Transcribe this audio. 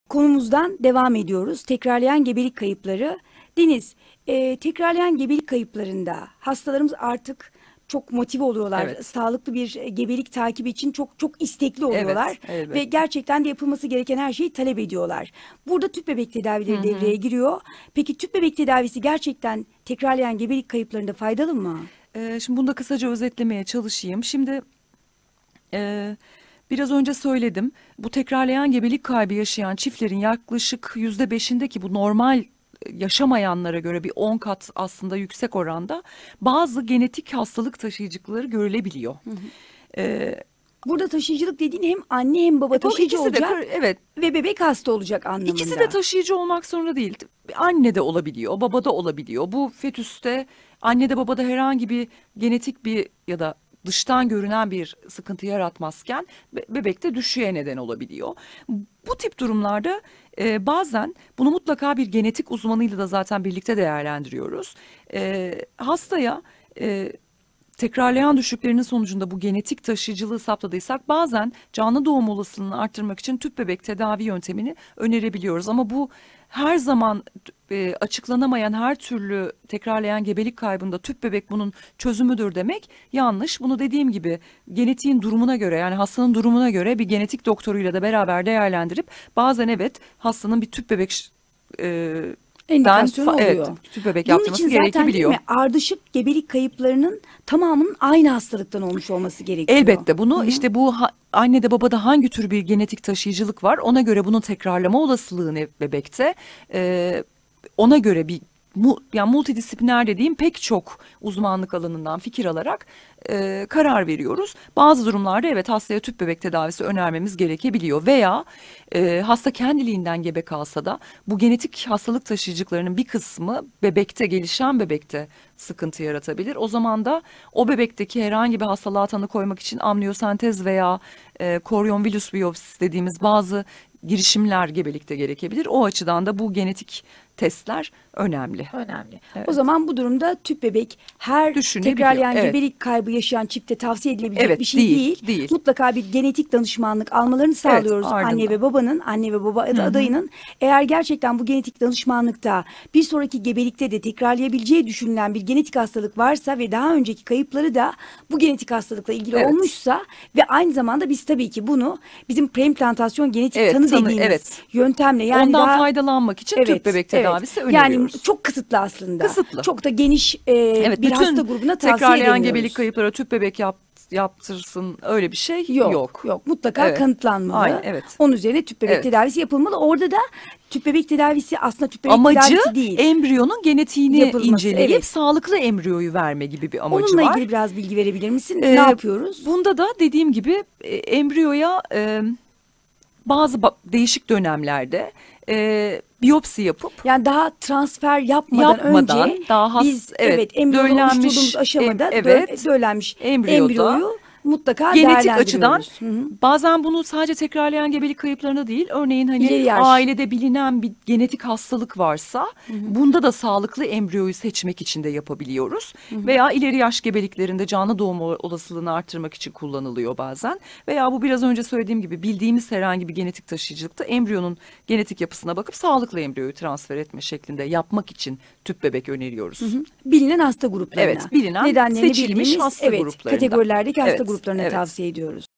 Konumuzdan devam ediyoruz. Tekrarlayan gebelik kayıpları. Deniz, tekrarlayan gebelik kayıplarında hastalarımız artık çok motive oluyorlar. Evet. Sağlıklı bir gebelik takibi için çok istekli oluyorlar. Evet, elbette. Ve gerçekten de yapılması gereken her şeyi talep ediyorlar. Burada tüp bebek tedavileri devreye giriyor. Peki tüp bebek tedavisi gerçekten tekrarlayan gebelik kayıplarında faydalı mı? Şimdi bunu da kısaca özetlemeye çalışayım. Şimdi biraz önce söyledim. Bu tekrarlayan gebelik kaybı yaşayan çiftlerin yaklaşık %5'inde, ki bu normal yaşamayanlara göre bir 10 kat aslında yüksek oranda, bazı genetik hastalık taşıyıcılıkları görülebiliyor. Burada taşıyıcılık dediğin hem anne hem baba taşıyıcı ikisi de olacak evet. ve bebek hasta olacak anlamında. İkisi de taşıyıcı olmak zorunda değil. Anne de olabiliyor, baba da olabiliyor. Bu fetüste, annede babada herhangi bir genetik bir ya da dıştan görünen bir sıkıntı yaratmazken bebekte düşüğe neden olabiliyor. Bu tip durumlarda bazen bunu mutlaka bir genetik uzmanıyla da zaten birlikte değerlendiriyoruz. Hastaya tekrarlayan düşüklerinin sonucunda bu genetik taşıyıcılığı saptadıysak bazen canlı doğum olasılığını arttırmak için tüp bebek tedavi yöntemini önerebiliyoruz. Ama bu her zaman açıklanamayan her türlü tekrarlayan gebelik kaybında tüp bebek bunun çözümüdür demek yanlış. Bunu dediğim gibi genetiğin durumuna göre, yani hastanın durumuna göre bir genetik doktoruyla da beraber değerlendirip bazen evet hastanın bir tüp bebek endikasyonu oluyor. evet, tüp bebek Bunun yaptırması için zaten değil gerekebiliyor. mi, ardışık gebelik kayıplarının tamamının aynı hastalıktan olmuş olması gerekiyor. Elbette bunu işte bu annede babada hangi tür bir genetik taşıyıcılık var, ona göre bunun tekrarlama olasılığı ne bebekte, ona göre bir yani multidisipliner dediğim pek çok uzmanlık alanından fikir alarak karar veriyoruz. Bazı durumlarda evet hastaya tüp bebek tedavisi önermemiz gerekebiliyor veya hasta kendiliğinden gebe kalsa da bu genetik hastalık taşıyıcılıklarının bir kısmı bebekte, gelişen bebekte sıkıntı yaratabilir. O zaman da o bebekteki herhangi bir hastalığa tanı koymak için amniyosentez veya koryon-vilus biyopsisi dediğimiz bazı girişimler gebelikte gerekebilir. O açıdan da bu genetik testler önemli. Önemli. Evet. O zaman bu durumda tüp bebek her tekrarlayan evet. gebelik kaybı yaşayan çifte tavsiye edilebilecek Evet, bir şey değil. Mutlaka bir genetik danışmanlık almalarını sağlıyoruz ardından. anne ve babanın, anne ve baba adayının. Eğer gerçekten bu genetik danışmanlıkta bir sonraki gebelikte de tekrarlayabileceği düşünülen bir genetik hastalık varsa ve daha önceki kayıpları da bu genetik hastalıkla ilgili olmuşsa ve aynı zamanda biz tabii ki bunu bizim preimplantasyon genetik tanı dediğimiz yöntemle, yani ondan daha faydalanmak için tüp bebek tedavisi öneriyoruz. Yani çok kısıtlı aslında. Kısıtlı. Çok da geniş bir hasta grubuna tavsiye tekrarlayan edemiyoruz. gebelik kayıplara tüp bebek yaptırsın öyle bir şey yok. Yok. Mutlaka kanıtlanmalı. Aynen, evet. Onun üzerine tüp bebek tedavisi yapılmalı. Orada da tüp bebek tedavisi aslında tüp bebek amacı tedavisi değil. Embriyonun genetiğini Yapılması, inceleyip sağlıklı embriyoyu verme gibi bir amacı Onunla var. ilgili biraz bilgi verebilir misin? Ne yapıyoruz? Bunda da dediğim gibi embriyoya bazı değişik dönemlerde biyopsi yapıp, yani daha transfer yapmadan önce daha biz embriyoyu oluşturduğumuz aşamada döllenmiş embriyoyu mutlaka genetik açıdan değerlendiriyoruz. bazen bunu sadece tekrarlayan gebelik kayıplarında değil, örneğin hani ailede bilinen bir genetik hastalık varsa bunda da sağlıklı embriyoyu seçmek için de yapabiliyoruz. Veya ileri yaş gebeliklerinde canlı doğum olasılığını arttırmak için kullanılıyor bazen. Veya bu biraz önce söylediğim gibi bildiğimiz herhangi bir genetik taşıyıcılıkta embriyonun genetik yapısına bakıp sağlıklı embriyoyu transfer etme şeklinde yapmak için tüp bebek öneriyoruz. Bilinen hasta gruplarına. Evet, bilinen seçilmiş hasta gruplarına. kategorilerdeki hasta gruplarına tavsiye ediyoruz.